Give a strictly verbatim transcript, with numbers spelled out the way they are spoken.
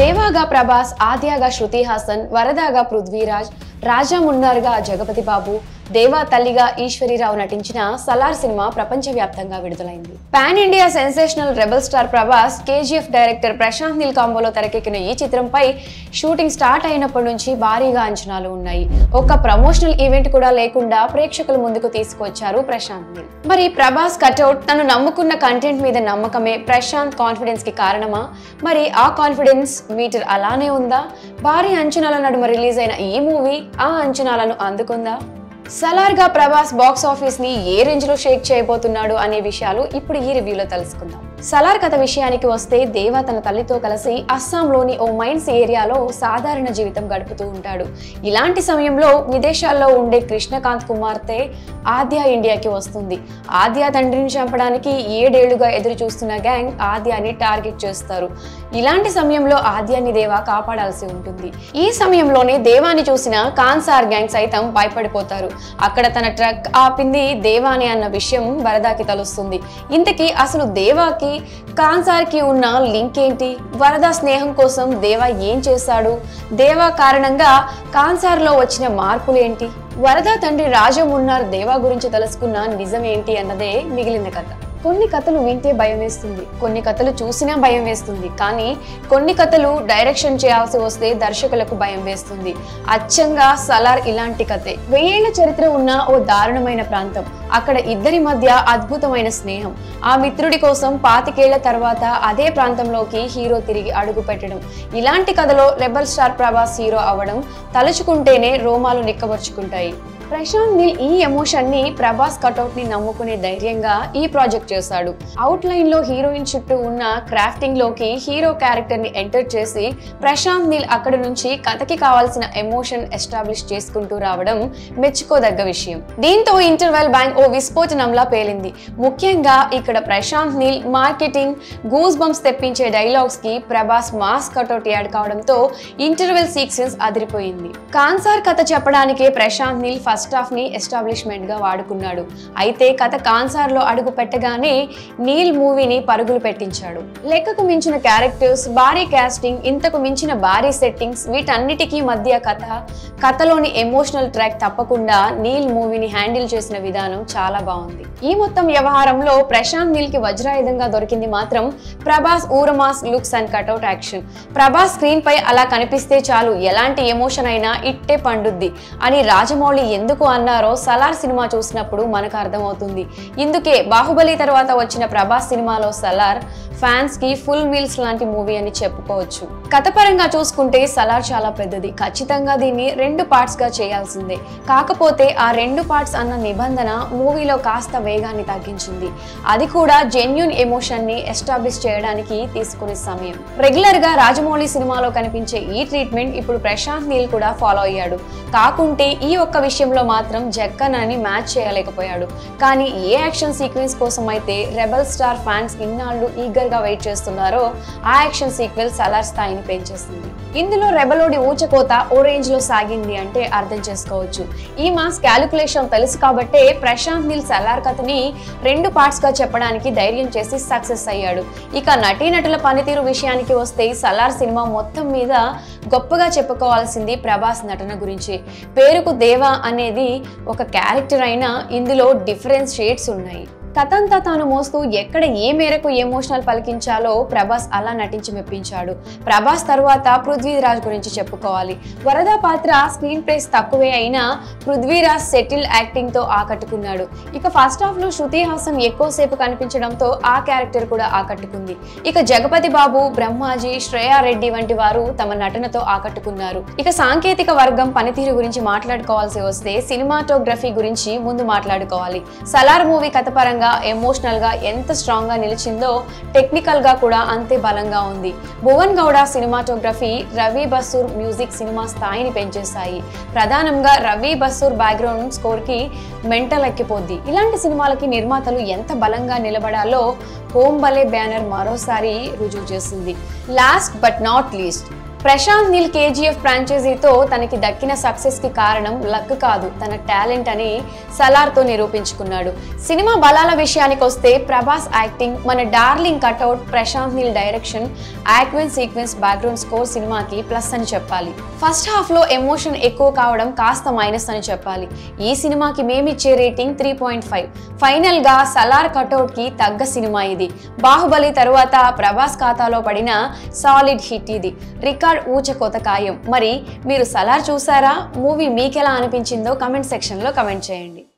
దేవాగా ప్రభాస్, ఆద్యాగా శృతి హాసన్, వరదాగా పృథ్వీరాజ్, రాజా మున్నార్గా జగపతి బాబు, దేవా తల్లిగా ఈశ్వరీరావు నటించిన సలార్ సినిమా ప్రపంచవ్యాప్తంగా విడుదలైంది. Pan India sensational rebel star Prabhas, KGF director Prashanth Neel కాంబోలో తెరకెక్కిన ఈ చిత్రంపై షూటింగ్ స్టార్ట్ అయినప్పటి నుంచి భారీగా అంచనాలు ఉన్నాయి. ఒక ప్రమోషనల్ ఈవెంట్ కూడా లేకుండా ప్రేక్షకుల ముందుకు తీసుకొచ్చారు ప్రశాంత్ నీల్. మరి ప్రభాస్ కటౌట్ తను నమ్ముకున్న కంటెంట్ మీద నమ్మకమే ప్రశాంత్ కాన్ఫిడెన్స్ కి కారణమా? మరి ఆ కాన్ఫిడెన్స్ మీటర్ అలానే ఉందా? భారీ అంచనాల నడుమ రిలీజ్ అయిన ఈ మూవీ ఆ అంచనాలను అందుకుందా? సలార్గా ప్రభాస్ బాక్స్ ఆఫీస్ ని ఏ రేంజ్ లో షేక్ చేయబోతున్నాడు అనే విషయాలు ఇప్పుడు ఈ రివ్యూలో తెలుసుకుందాం. సలార్ కథ విషయానికి వస్తే దేవా తన తల్లితో కలిసి అస్సాంలోని ఓ మైన్స్ ఏరియాలో సాధారణ జీవితం గడుపుతూ ఉంటాడు. ఇలాంటి సమయంలో విదేశాల్లో ఉండే కృష్ణకాంత్ కుమార్తె ఆద్య ఇండియాకి వస్తుంది. ఆద్య తండ్రిని చంపడానికి ఏడేళ్లుగా ఎదురు చూస్తున్న గ్యాంగ్ ఆద్యాని టార్గెట్ చేస్తారు. ఇలాంటి సమయంలో ఆద్యాన్ని దేవా కాపాడాల్సి ఉంటుంది. ఈ సమయంలోనే దేవాని చూసిన కాన్సార్ గ్యాంగ్ సైతం భయపడిపోతారు. అక్కడ తన ట్రక్ ఆపింది దేవాని అన్న విషయం వరదాకి తెలుస్తుంది. ఇంతకీ అసలు దేవాకి కాన్సార్ కి ఉన్న లింక్ ఏంటి? వరద స్నేహం కోసం దేవా ఏం చేశాడు? దేవా కారణంగా కాన్సార్ లో వచ్చిన మార్పులు ఏంటి? వరద తండ్రి రాజా మున్నార్ దేవా గురించి తెలుసుకున్న నిజం ఏంటి అన్నదే మిగిలిన కథ. కొన్ని కథలు వింటే భయం వేస్తుంది, కొన్ని కథలు చూసినా భయం వేస్తుంది. కానీ కొన్ని కథలు డైరెక్షన్ చేయాల్సి వస్తే దర్శకులకు భయం వేస్తుంది. అచ్చంగా సలార్ ఇలాంటి కథే. వెయ్యేళ్ల చరిత్ర ఉన్న ఓ దారుణమైన ప్రాంతం. అక్కడ ఇద్దరి మధ్య అద్భుతమైన స్నేహం. ఆ మిత్రుడి కోసం పాతికేళ్ల తర్వాత అదే ప్రాంతంలోకి హీరో తిరిగి అడుగు పెట్టడం. ఇలాంటి కథలో రెబల్ స్టార్ ప్రభాస్ హీరో అవ్వడం తలుచుకుంటేనే రోమాలు నిక్కబరుచుకుంటాయి. ప్రశాంత్ నీల్ ఈ ఎమోషన్ ని ప్రభాస్ కటౌట్ ని నమ్ముకునే ధైర్యంగా ఈ ప్రాజెక్ట్ చేశాడు. అవుట్ లైన్ లో హీరోయిన్ చుట్టూ ఉన్న క్రాఫ్టింగ్ లోకి హీరో క్యారెక్టర్ ని ఎంటర్ చేసి ప్రశాంత్ నీల్ అక్కడ నుంచి కథకి కావాల్సిన ఎమోషన్ ఎస్టాబ్లిష్ చేసుకుంటూ రావడం మెచ్చుకోదగ్గ విషయం. దీంతో ఇంటర్వెల్ బ్యాంక్ ఓ విస్ఫోటనంలా పేలింది. ముఖ్యంగా ఇక్కడ Prashanth Neel marketing, goose bumps తెప్పించే డైలాగ్స్ కి ప్రభాస్ మాస్ కటౌట్ యాడ్ కావడంతో ఇంటర్వెల్ సీక్వెన్స్ అదిరిపోయింది. కాన్సార్ కథ చెప్పడానికే ప్రశాంత్ నీల్ ఫస్ట్ హాఫ్ ని ఎస్టాబ్లిష్మెంట్ గా వాడుకున్నాడు. అయితే కథ కాన్సార్ లో అడుగు పెట్టగానే నీల్ మూవీని పరుగులు పెట్టించాడు. లెక్కకు మించిన క్యారెక్టర్స్, భారీ కాస్టింగ్, ఇంతకు మించిన భారీ సెట్టింగ్స్, వీటన్నిటికీ మధ్య కథ, కథలోని ఎమోషనల్ ట్రాక్ తప్పకుండా నీల్ మూవీని హ్యాండిల్ చేసిన విధానం చాలా బాగుంది. ఈ మొత్తం వ్యవహారంలో ప్రశాంత్ నీల్ కి వజ్రాయుధంగా దొరికింది మాత్రం ప్రభాస్ ఊరమాస్ looks and cutout action. Prabhas screen పై అలా కనిపిస్తే చాలు ఎలాంటి ఎమోషన్ అయినా ఇట్టే పండుద్ది అని రాజమౌళి ఎందుకు అన్నారో సలార్ సినిమా చూసినప్పుడు మనకు అర్థమవుతుంది. ఇందుకే బాహుబలి తర్వాత వచ్చిన ప్రభాస్ సినిమాలో సలార్ ఫ్యాన్స్ కి ఫుల్ మీల్స్ లాంటి మూవీ అని చెప్పుకోవచ్చు. కథపరంగా చూసుకుంటే సలార్ చాలా పెద్దది. ఖచ్చితంగా దీన్ని రెండు పార్ట్స్ గా చేయాల్సిందే. కాకపోతే ఆ రెండు పార్ట్స్ అన్న నిబంధన మూవీలో కాస్త వేగాన్ని తగ్గించింది. అది కూడా జెన్యూన్ ఎమోషన్ ని ఎస్టాబ్లిష్ చేయడానికి తీసుకునే సమయం. రెగ్యులర్ గా రాజమౌళి సినిమాలో కనిపించే ఈ ట్రీట్మెంట్ ఇప్పుడు ప్రశాంత్ నీల్ కూడా ఫాలో అయ్యాడు. కాకుంటే ఈ ఒక్క విషయంలో మాత్రం జక్కనని మ్యాచ్ చేయలేకపోయాడు. కానీ ఏ యాక్షన్ సీక్వెన్స్ కోసం అయితే రెబల్ స్టార్ ఫ్యాన్స్ ఇన్నాళ్ళు ఈగర్ గా వెయిట్ చేస్తున్నారో ఆ యాక్షన్ సీక్వెన్స్ సలార్ స్థాయిని పెంచేస్తుంది. ఇందులో రెబలోడి ఊచకోత ఓ రేంజ్ లో సాగింది అంటే అర్థం చేసుకోవచ్చు. ఈ మాస్ క్యాలిక్యులేషన్ తెలుసు కాబట్టే ప్రశాంత్ నీల్ సలార్ కథని రెండు పార్ట్స్ గా చెప్పడానికి ధైర్యం చేసి సక్సెస్ అయ్యాడు. ఇక నటీనటుల పనితీరు విషయానికి వస్తే సలార్ సినిమా మొత్తం మీద గొప్పగా చెప్పుకోవాల్సింది ప్రభాస్ నటన గురించి. పేరుకు దేవా అనేది ఒక క్యారెక్టర్ అయినా ఇందులో డిఫరెన్స్ షేడ్స్ ఉన్నాయి. కథంతా తాను మోస్తూ ఎక్కడ ఏ మేరకు ఎమోషనల్ పలికించాలో ప్రభాస్ అలా నటించి మెప్పించాడు. ప్రభాస్ తర్వాత పృథ్వీరాజ్ గురించి చెప్పుకోవాలి. వరద పాత్ర స్క్రీన్ ప్లేస్ తక్కువే అయినా పృథ్వీరాజ్ సెటిల్ యాక్టింగ్ తో ఆకట్టుకున్నాడు. ఇక ఫస్ట్ హాఫ్ లో శృతి హాసన్ ఎక్కువసేపు కనిపించడంతో ఆ క్యారెక్టర్ కూడా ఆకట్టుకుంది. ఇక జగపతి బాబు, బ్రహ్మాజీ, శ్రేయా రెడ్డి వంటి వారు తమ నటనతో ఆకట్టుకున్నారు. ఇక సాంకేతిక వర్గం పనితీరు గురించి మాట్లాడుకోవాల్సి వస్తే సినిమాటోగ్రఫీ గురించి ముందు మాట్లాడుకోవాలి. సలార్ మూవీ కథ పరంగా ఎమోషనల్ గా ఎంత స్ట్రాంగ్ గా నిలిచిందో టెక్నికల్ గా కూడా అంతే బలంగా ఉంది. Bhuvan Gowda cinematography, Ravi Basrur music cinema స్థాయిని పెంచేశాయి. ప్రధానంగా రవి బసూర్ బ్యాక్గ్రౌండ్ స్కోర్ కి మెంటల్ ఎక్కిపోద్ది. ఇలాంటి సినిమాలకి నిర్మాతలు ఎంత బలంగా నిలబడాలో హోమ్ బలే బ్యానర్ మరోసారి రుజువు చేసింది. Last but not least Prashanth Neel KGF ఫ్రాంచైజీతో తనకి దక్కిన సక్సెస్ కి కారణం లక్ కాదు, తన టాలెంట్ అని సలార్తో నిరూపించుకున్నాడు. సినిమా బలాల విషయానికి వస్తే ప్రభాస్ యాక్టింగ్, మన darling cutout, Prashanth Neel direction, action sequence, background score సినిమాకి ప్లస్ అని చెప్పాలి. ఫస్ట్ హాఫ్ లో ఎమోషన్ ఎక్కువ కావడం కాస్త మైనస్ అని చెప్పాలి. ఈ సినిమాకి మేమిచ్చే rating three point five. Final గా సలార్ కట్అవుట్ కి తగ్గ సినిమా ఇది. బాహుబలి తరువాత ప్రభాస్ ఖాతాలో పడిన సాలిడ్ హిట్ ఇది. రికార్డ్ ఊచకోత ఖాయం. మరి మీరు సలార్ చూసారా? మూవీ మీకెలా అనిపించిందో కమెంట్ సెక్షన్ లో కమెంట్ చేయండి.